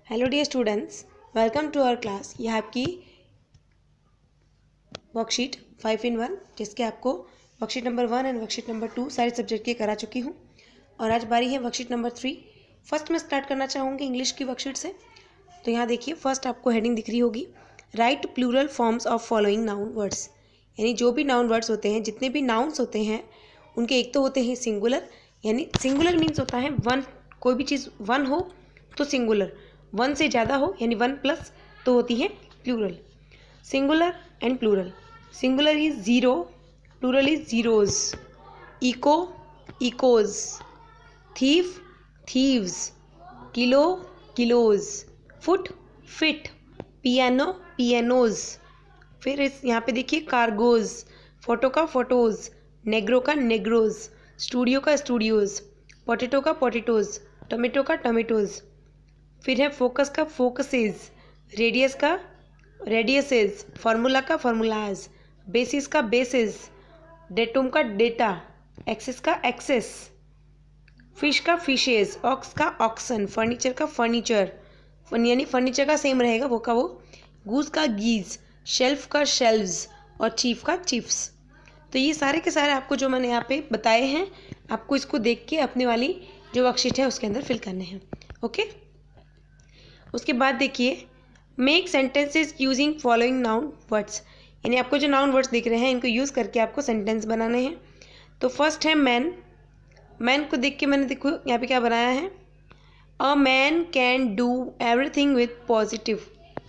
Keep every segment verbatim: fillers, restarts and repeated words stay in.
Hello dear students, welcome to our class. यह आपकी worksheet five in one, जिसके आपको worksheet number one and worksheet number two सारे subject की करा चुकी हूँ और आज बारी है वर्कशीट नंबर थ्री। फर्स्ट मैं स्टार्ट करना चाहूँगी इंग्लिश की वर्कशीट से। तो यहाँ देखिए, फर्स्ट आपको हेडिंग दिख रही होगी, write plural forms of following noun words. यानी जो भी नाउन वर्ड्स होते हैं, जितने भी नाउन्स होते हैं, उनके एक तो होते हैं सिंगुलर, यानी सिंगुलर मीन्स होता है वन, कोई भी चीज़ वन हो तो सिंगुलर, वन से ज़्यादा हो यानी वन प्लस तो होती है plural. Singular and plural, singular is zero, plural is zeros. Echo echoes, thief thieves, kilo kilos, foot feet, piano pianos. फिर इस यहाँ पे देखिए कार्गोज, फोटो का फोटोज, नेग्रो का नेग्रोज, स्टूडियो का स्टूडियोज, पोटैटो का पोटैटोज, टोमेटो का टोमेटोज। फिर है फोकस का फोकसेज, रेडियस का रेडियसेज, फार्मूला का फार्मूलाज, बेसिस का बेसिस, डेटुम का डेटा, एक्सेस का एक्सेस, फिश का फिशेज, ऑक्स का ऑक्सन, फर्नीचर का फर्नीचर, यानी फर्नीचर का सेम रहेगा वो का वो, गूज का गीज, शेल्फ का शेल्व्स और चीफ का चीफ्स। तो ये सारे के सारे आपको जो मैंने यहाँ पे बताए हैं, आपको इसको देख के अपने वाली जो वर्कशीट है उसके अंदर फिल करने हैं। ओके, उसके बाद देखिए, make sentences using following noun words. यानी आपको जो नाउन वर्ड्स दिख रहे हैं, इनको यूज़ करके आपको सेंटेंस बनाने हैं। तो फर्स्ट है मैन। मैन को देख के मैंने देखो यहाँ पे क्या बनाया है, a man can do everything with positive,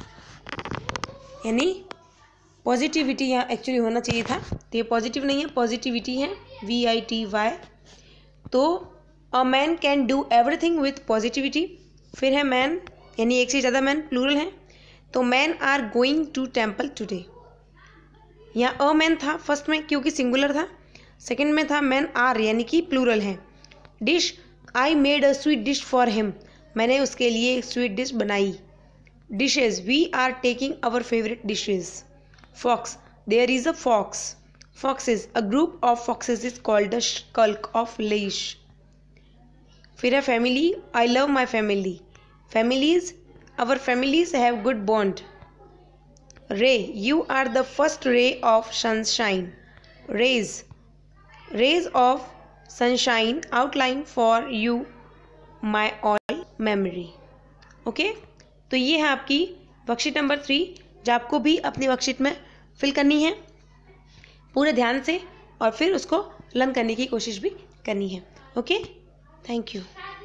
यानी पॉजिटिविटी यहाँ एक्चुअली होना चाहिए था, तो ये पॉजिटिव नहीं है, पॉजिटिविटी है, वी आई टी वाई। तो a man can do everything with positivity. फिर है मैन, यानी एक से ज़्यादा मैन, प्लूरल है, तो man are going to temple today. यहाँ अ मैन था फर्स्ट में क्योंकि सिंगुलर था, सेकंड में था मैन आर यानी कि प्लूरल है। Dish, I made a sweet dish for him, मैंने उसके लिए एक स्वीट डिश बनाई। Dishes, we are taking our favourite dishes. Fox, there is a fox. Foxes, a group of foxes is called the skulk of leash. फिर है family, I love my family. Families, our families have good bond. Ray, you are the first ray of sunshine. Rays, rays of sunshine outline for you my all memory. Okay okay? तो ये है आपकी worksheet number three, जो आपको भी अपनी worksheet में fill करनी है पूरे ध्यान से, और फिर उसको लर्न करने की कोशिश भी करनी है। Okay, thank you.